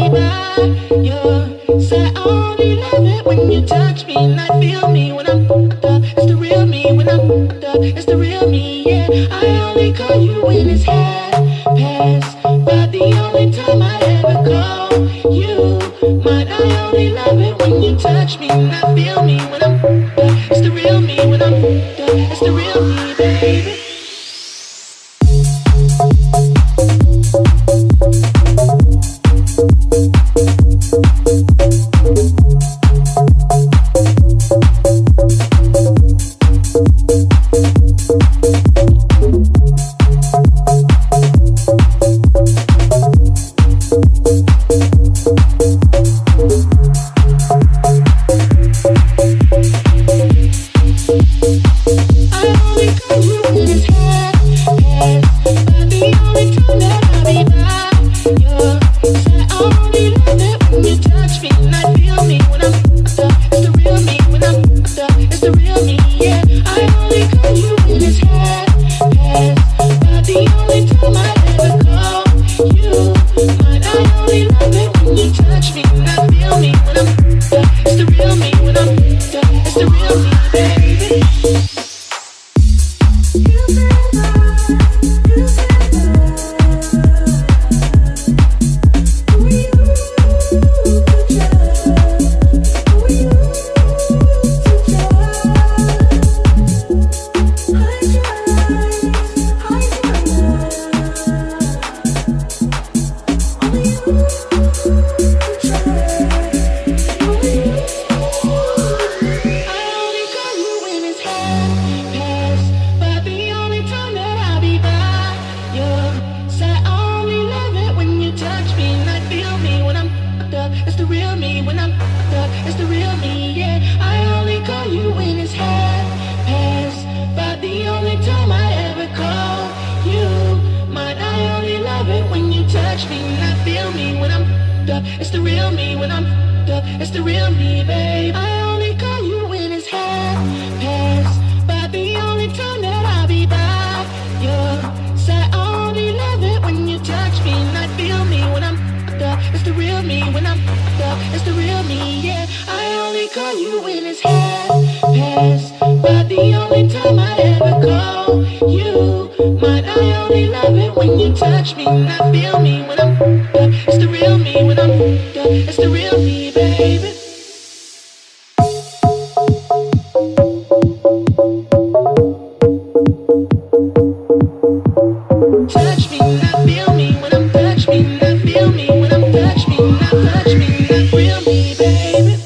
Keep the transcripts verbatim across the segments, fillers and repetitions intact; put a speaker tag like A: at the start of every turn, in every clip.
A: be by your side. I only love it when you touch me and I feel me when I'm fucked up. It's the real me when I'm fucked up. It's the real me, yeah. I only call you when it's half past, but the only time I ever call you mine. I only love it when you touch me and I feel me when I'm fucked up. It's the real me when I'm fucked up. It's the real me, baby. It's the real me when I'm fucked up. It's the real me, babe. I only call you when it's half past, but the only time that I'll be by your side. I only love it when you touch me and I feel me when I'm fucked up. It's the real me when I'm fucked up. It's the real me, yeah. I only call you when it's half past, but the only time I ever call you mine. I only love it when you touch me and I feel me when I'm fucked up. It's the real me when I'm fucked up. It's the real me, baby. Touch me and I feel me when I'm touch me and I feel me when I'm touch me and I touch me and I feel me, baby.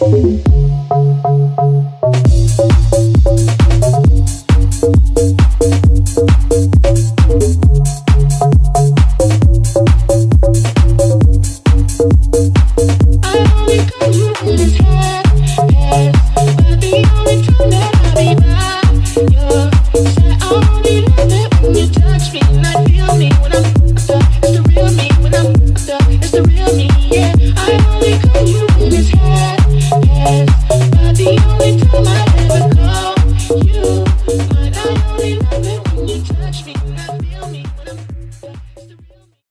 A: It's the real me, yeah. I only call you when it's hard.